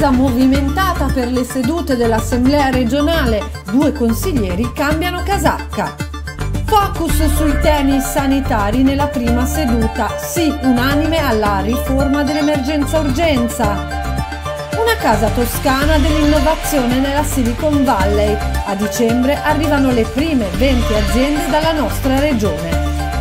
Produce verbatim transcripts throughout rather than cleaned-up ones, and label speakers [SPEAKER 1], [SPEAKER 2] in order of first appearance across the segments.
[SPEAKER 1] Attesa movimentata per le sedute dell'Assemblea regionale, due consiglieri cambiano casacca. Focus sui temi sanitari nella prima seduta, sì unanime alla riforma dell'emergenza urgenza. Una casa toscana dell'innovazione nella Silicon Valley. A dicembre arrivano le prime venti aziende dalla nostra regione.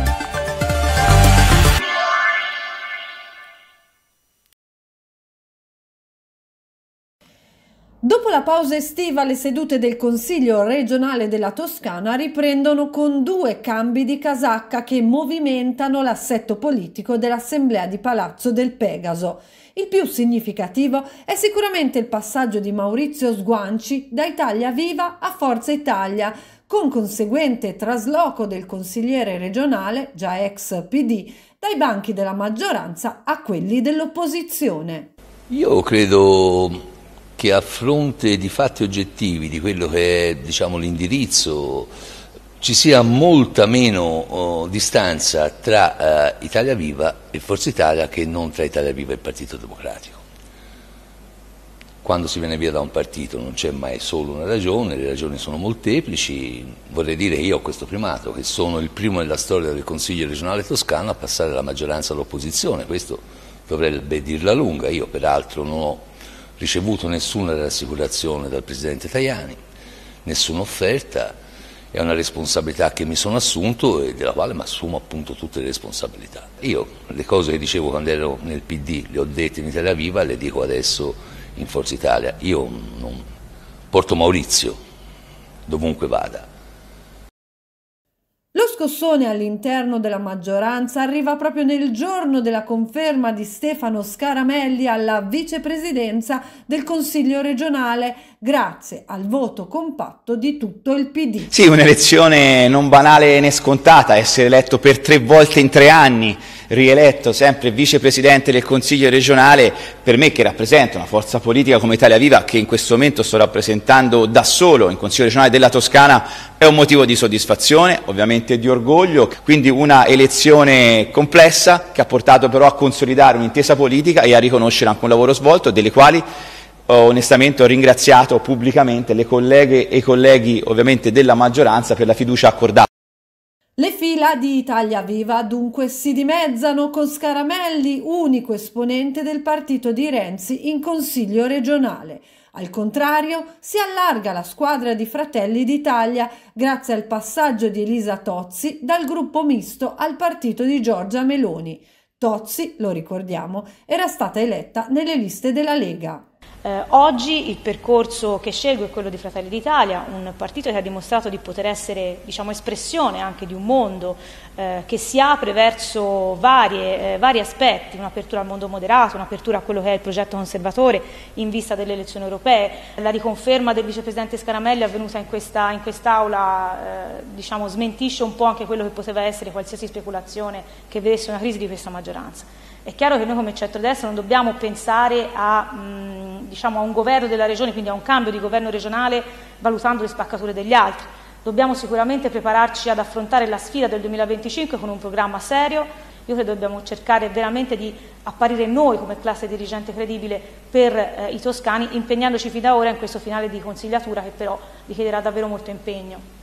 [SPEAKER 1] Dopo la pausa estiva, le sedute del Consiglio regionale della Toscana riprendono con due cambi di casacca che movimentano l'assetto politico dell'Assemblea di Palazzo del Pegaso. Il più significativo è sicuramente il passaggio di Maurizio Sguanci da Italia Viva a Forza Italia, con conseguente trasloco del consigliere regionale, già ex P D, dai banchi della maggioranza a quelli dell'opposizione.
[SPEAKER 2] Io credo che a fronte di fatti oggettivi, di quello che è, diciamo, l'indirizzo, ci sia molta meno oh, distanza tra uh, Italia Viva e Forza Italia che non tra Italia Viva e il Partito Democratico. Quando si viene via da un partito non c'è mai solo una ragione, le ragioni sono molteplici. Vorrei dire che io ho questo primato, che sono il primo nella storia del Consiglio regionale toscano a passare dalla maggioranza all'opposizione, questo dovrebbe dirla lunga. Io peraltro non ho ricevuto nessuna rassicurazione dal Presidente Tajani, nessuna offerta, è una responsabilità che mi sono assunto e della quale mi assumo appunto tutte le responsabilità. Io le cose che dicevo quando ero nel P D le ho dette in Italia Viva, le dico adesso in Forza Italia. Io non porto Maurizio dovunque vada.
[SPEAKER 1] Lo scossone all'interno della maggioranza arriva proprio nel giorno della conferma di Stefano Scaramelli alla vicepresidenza del Consiglio regionale, grazie al voto compatto di tutto il P D.
[SPEAKER 3] Sì, un'elezione non banale né scontata, essere eletto per tre volte in tre anni, rieletto sempre vicepresidente del Consiglio regionale, per me che rappresenta una forza politica come Italia Viva, che in questo momento sto rappresentando da solo in Consiglio regionale della Toscana, è un motivo di soddisfazione, ovviamente di orgoglio, quindi una elezione complessa che ha portato però a consolidare un'intesa politica e a riconoscere anche un lavoro svolto, delle quali onestamente ho ringraziato pubblicamente le colleghe e i colleghi ovviamente della maggioranza per la fiducia accordata.
[SPEAKER 1] Le fila di Italia Viva dunque si dimezzano con Scaramelli, unico esponente del partito di Renzi in Consiglio regionale. Al contrario, si allarga la squadra di Fratelli d'Italia grazie al passaggio di Elisa Tozzi dal gruppo misto al partito di Giorgia Meloni. Tozzi, lo ricordiamo, era stata eletta nelle liste della Lega.
[SPEAKER 4] Eh, oggi il percorso che scelgo è quello di Fratelli d'Italia, un partito che ha dimostrato di poter essere, diciamo, espressione anche di un mondo eh, che si apre verso varie, eh, vari aspetti, un'apertura al mondo moderato, un'apertura a quello che è il progetto conservatore in vista delle elezioni europee. La riconferma del vicepresidente Scaramelli avvenuta in questa in quest'aula eh, diciamo, smentisce un po' anche quello che poteva essere qualsiasi speculazione che vedesse una crisi di questa maggioranza. È chiaro che noi come centrodestra non dobbiamo pensare a, mh, diciamo, a un governo della regione, quindi a un cambio di governo regionale valutando le spaccature degli altri. Dobbiamo sicuramente prepararci ad affrontare la sfida del duemilaventicinque con un programma serio. Io credo che dobbiamo cercare veramente di apparire noi come classe dirigente credibile per eh, i toscani, impegnandoci fin da ora in questo finale di consigliatura che però richiederà davvero molto impegno.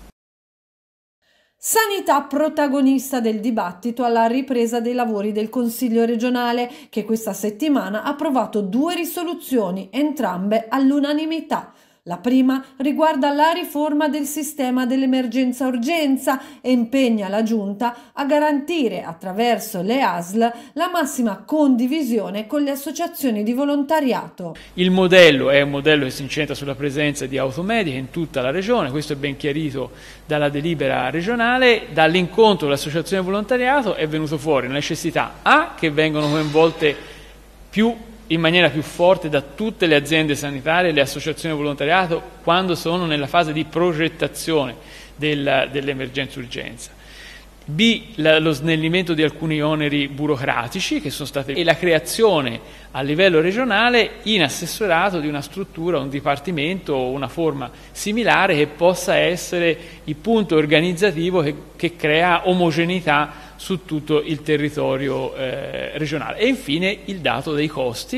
[SPEAKER 1] Sanità protagonista del dibattito alla ripresa dei lavori del Consiglio regionale, che questa settimana ha approvato due risoluzioni, entrambe all'unanimità. La prima riguarda la riforma del sistema dell'emergenza urgenza e impegna la Giunta a garantire attraverso le A S L la massima condivisione con le associazioni di volontariato.
[SPEAKER 5] Il modello è un modello che si incentra sulla presenza di automediche in tutta la regione, questo è ben chiarito dalla delibera regionale. Dall'incontro con l'associazione di volontariato è venuto fuori la necessità A, che vengono coinvolte più in maniera più forte da tutte le aziende sanitarie e le associazioni di volontariato quando sono nella fase di progettazione del, dell'emergenza urgenza. B, la, lo snellimento di alcuni oneri burocratici che sono stati, e la creazione a livello regionale in assessorato di una struttura, un dipartimento o una forma similare che possa essere il punto organizzativo che, che crea omogeneità su tutto il territorio eh, regionale. E infine il dato dei costi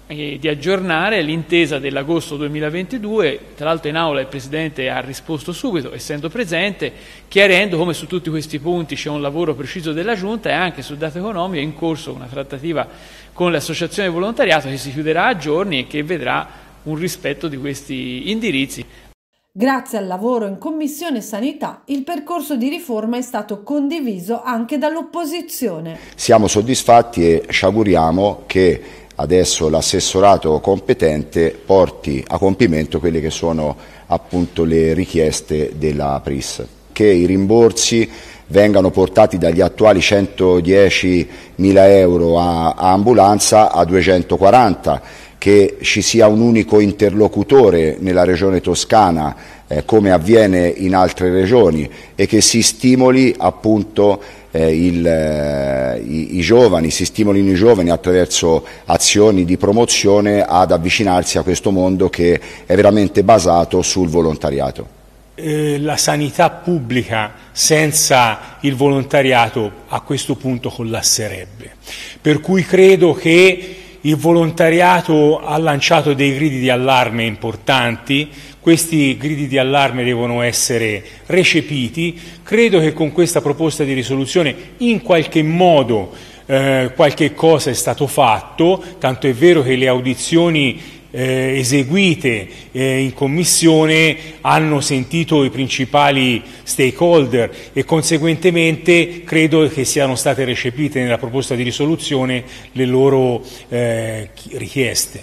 [SPEAKER 5] e di aggiornare l'intesa dell'agosto duemilaventidue. Tra l'altro in aula il Presidente ha risposto subito, essendo presente, chiarendo come su tutti questi punti c'è un lavoro preciso della Giunta, e anche sul dato economico è in corso una trattativa con le associazioni di volontariato che si chiuderà a giorni e che vedrà un rispetto di questi indirizzi.
[SPEAKER 1] Grazie al lavoro in Commissione Sanità, il percorso di riforma è stato condiviso anche dall'opposizione.
[SPEAKER 6] Siamo soddisfatti e ci auguriamo che adesso l'assessorato competente porti a compimento quelle che sono appunto le richieste della P R I S, che i rimborsi vengano portati dagli attuali centodiecimila euro a, a ambulanza a duecentoquaranta, che ci sia un unico interlocutore nella regione Toscana eh, come avviene in altre regioni, e che si stimoli appunto eh, il, eh, i, i giovani, si stimolino i giovani attraverso azioni di promozione ad avvicinarsi a questo mondo che è veramente basato sul volontariato.
[SPEAKER 7] Eh, la sanità pubblica senza il volontariato a questo punto collasserebbe, per cui credo che il volontariato ha lanciato dei gridi di allarme importanti. Questi gridi di allarme devono essere recepiti. Credo che con questa proposta di risoluzione in qualche modo eh, qualche cosa è stato fatto, tanto è vero che le audizioni Eh, eseguite eh, in Commissione hanno sentito i principali stakeholder e conseguentemente credo che siano state recepite nella proposta di risoluzione le loro eh, richieste.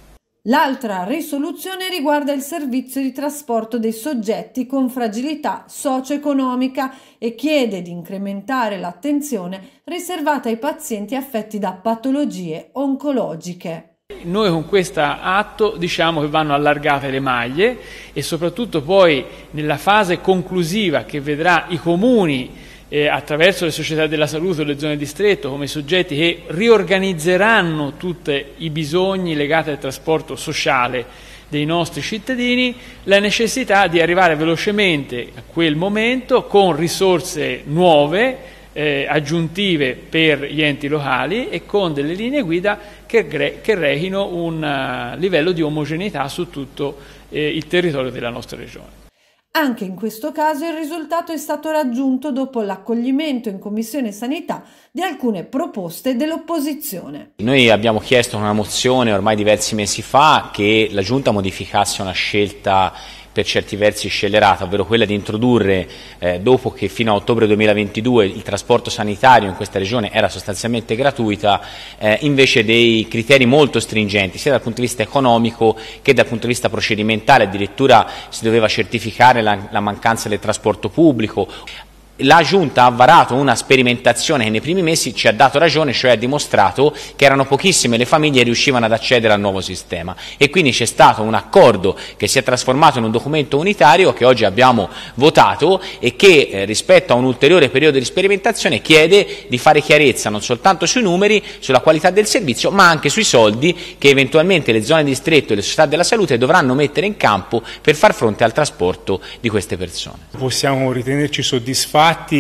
[SPEAKER 1] L'altra risoluzione riguarda il servizio di trasporto dei soggetti con fragilità socio-economica e chiede di incrementare l'attenzione riservata ai pazienti affetti da patologie oncologiche.
[SPEAKER 5] Noi con questo atto diciamo che vanno allargate le maglie, e soprattutto poi nella fase conclusiva che vedrà i comuni eh, attraverso le società della salute o le zone distretto come soggetti che riorganizzeranno tutti i bisogni legati al trasporto sociale dei nostri cittadini, la necessità di arrivare velocemente a quel momento con risorse nuove, Eh, aggiuntive per gli enti locali e con delle linee guida che, che rechino un uh, livello di omogeneità su tutto eh, il territorio della nostra regione.
[SPEAKER 1] Anche in questo caso il risultato è stato raggiunto dopo l'accoglimento in Commissione Sanità di alcune proposte dell'opposizione.
[SPEAKER 3] Noi abbiamo chiesto una mozione ormai diversi mesi fa che la Giunta modificasse una scelta per certi versi scellerata, ovvero quella di introdurre, eh, dopo che fino a ottobre duemilaventidue il trasporto sanitario in questa regione era sostanzialmente gratuita, eh, invece dei criteri molto stringenti, sia dal punto di vista economico che dal punto di vista procedimentale. Addirittura si doveva certificare la, la mancanza del trasporto pubblico. La Giunta ha varato una sperimentazione che nei primi mesi ci ha dato ragione, cioè ha dimostrato che erano pochissime le famiglie che riuscivano ad accedere al nuovo sistema, e quindi c'è stato un accordo che si è trasformato in un documento unitario che oggi abbiamo votato e che eh, rispetto a un ulteriore periodo di sperimentazione chiede di fare chiarezza non soltanto sui numeri, sulla qualità del servizio, ma anche sui soldi che eventualmente le zone di distretto e le società della salute dovranno mettere in campo per far fronte al trasporto di queste persone.
[SPEAKER 7] Possiamo ritenerci soddisfatti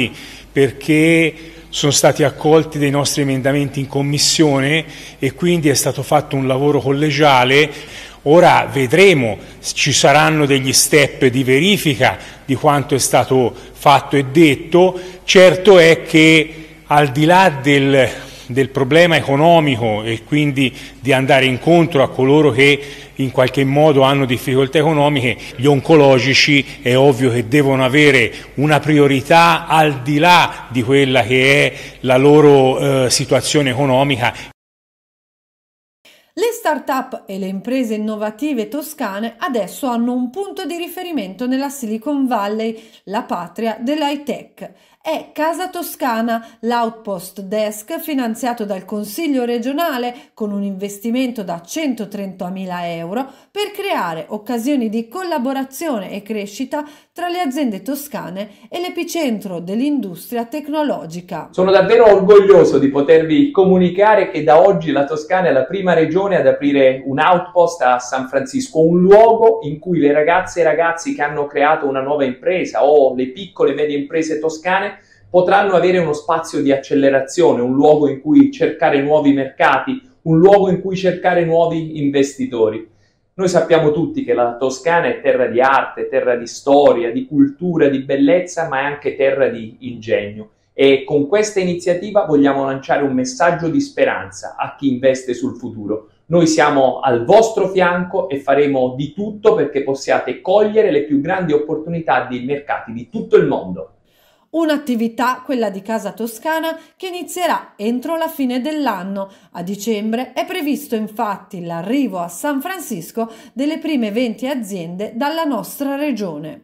[SPEAKER 7] perché sono stati accolti dei nostri emendamenti in Commissione e quindi è stato fatto un lavoro collegiale. Ora vedremo, ci saranno degli step di verifica di quanto è stato fatto e detto. Certo è che al di là del, del problema economico e quindi di andare incontro a coloro che in qualche modo hanno difficoltà economiche, gli oncologici è ovvio che devono avere una priorità al di là di quella che è la loro eh, situazione economica.
[SPEAKER 1] Le start-up e le imprese innovative toscane adesso hanno un punto di riferimento nella Silicon Valley, la patria dell'high tech. È Casa Toscana, l'outpost desk finanziato dal Consiglio regionale con un investimento da centotrentamila euro per creare occasioni di collaborazione e crescita tra le aziende toscane e l'epicentro dell'industria tecnologica.
[SPEAKER 8] Sono davvero orgoglioso di potervi comunicare che da oggi la Toscana è la prima regione ad aprire un outpost a San Francisco, un luogo in cui le ragazze e i ragazzi che hanno creato una nuova impresa o le piccole e medie imprese toscane potranno avere uno spazio di accelerazione, un luogo in cui cercare nuovi mercati, un luogo in cui cercare nuovi investitori. Noi sappiamo tutti che la Toscana è terra di arte, terra di storia, di cultura, di bellezza, ma è anche terra di ingegno. E con questa iniziativa vogliamo lanciare un messaggio di speranza a chi investe sul futuro. Noi siamo al vostro fianco e faremo di tutto perché possiate cogliere le più grandi opportunità di mercati di tutto il mondo.
[SPEAKER 1] Un'attività, quella di Casa Toscana, che inizierà entro la fine dell'anno. A dicembre è previsto infatti l'arrivo a San Francisco delle prime venti aziende dalla nostra regione.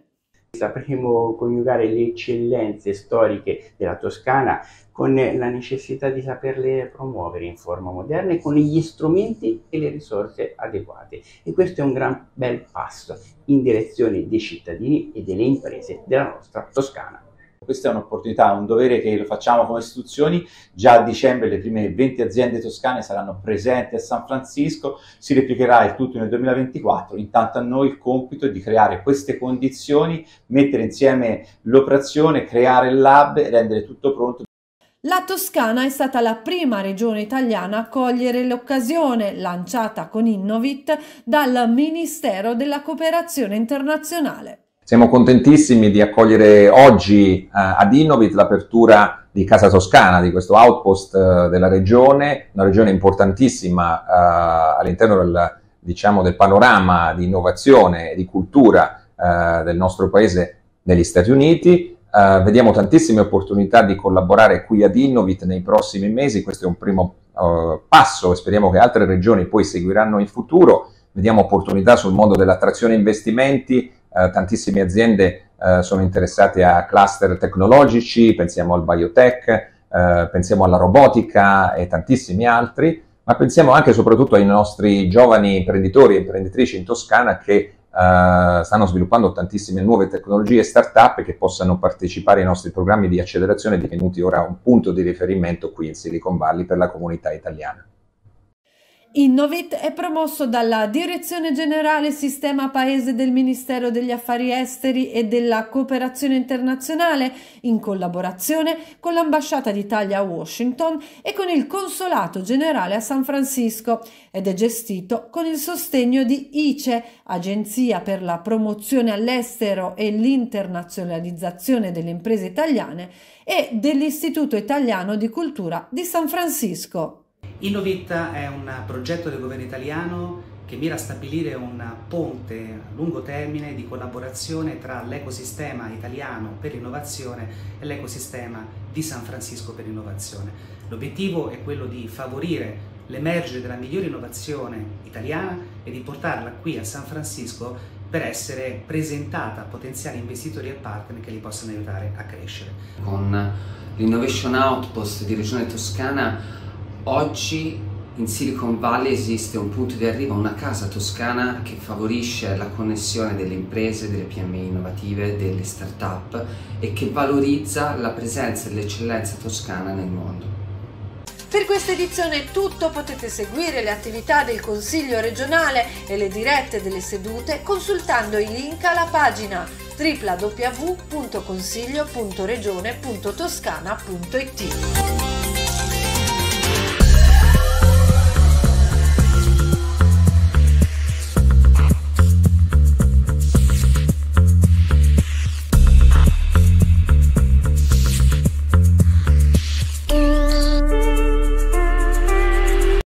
[SPEAKER 9] Sapremo coniugare le eccellenze storiche della Toscana con la necessità di saperle promuovere in forma moderna e con gli strumenti e le risorse adeguate. E questo è un gran bel passo in direzione dei cittadini e delle imprese della nostra Toscana.
[SPEAKER 3] Questa è un'opportunità, un dovere che lo facciamo come istituzioni. Già a dicembre le prime venti aziende toscane saranno presenti a San Francisco, si replicherà il tutto nel duemilaventiquattro. Intanto a noi il compito è di creare queste condizioni, mettere insieme l'operazione, creare il lab e rendere tutto pronto.
[SPEAKER 1] La Toscana è stata la prima regione italiana a cogliere l'occasione lanciata con Innovit dal Ministero della Cooperazione Internazionale.
[SPEAKER 10] Siamo contentissimi di accogliere oggi uh, ad Innovit l'apertura di Casa Toscana, di questo outpost uh, della regione, una regione importantissima uh, all'interno del, diciamo, del panorama di innovazione e di cultura uh, del nostro paese negli Stati Uniti. Uh, vediamo tantissime opportunità di collaborare qui ad Innovit nei prossimi mesi, questo è un primo uh, passo e speriamo che altre regioni poi seguiranno in futuro. Vediamo opportunità sul mondo dell'attrazione investimenti. Uh, tantissime aziende uh, sono interessate a cluster tecnologici, pensiamo al biotech, uh, pensiamo alla robotica e tantissimi altri, ma pensiamo anche e soprattutto ai nostri giovani imprenditori e imprenditrici in Toscana che uh, stanno sviluppando tantissime nuove tecnologie e start-up che possano partecipare ai nostri programmi di accelerazione, divenuti ora un punto di riferimento qui in Silicon Valley per la comunità italiana.
[SPEAKER 1] Innovit è promosso dalla Direzione Generale Sistema Paese del Ministero degli Affari Esteri e della Cooperazione Internazionale in collaborazione con l'Ambasciata d'Italia a Washington e con il Consolato Generale a San Francisco ed è gestito con il sostegno di I C E, Agenzia per la Promozione all'Estero e l'Internazionalizzazione delle Imprese Italiane, e dell'Istituto Italiano di Cultura di San Francisco.
[SPEAKER 11] Innovit è un progetto del governo italiano che mira a stabilire un ponte a lungo termine di collaborazione tra l'ecosistema italiano per l'innovazione e l'ecosistema di San Francisco per l'innovazione. L'obiettivo è quello di favorire l'emergere della migliore innovazione italiana e di portarla qui a San Francisco per essere presentata a potenziali investitori e partner che li possano aiutare a crescere.
[SPEAKER 12] Con l'Innovation Outpost di Regione Toscana oggi in Silicon Valley esiste un punto di arrivo, una casa toscana che favorisce la connessione delle imprese, delle P M I innovative, delle start-up e che valorizza la presenza e l'eccellenza toscana nel mondo.
[SPEAKER 1] Per questa edizione è tutto, potete seguire le attività del Consiglio regionale e le dirette delle sedute consultando i link alla pagina w w w punto consiglio punto regione punto toscana punto it.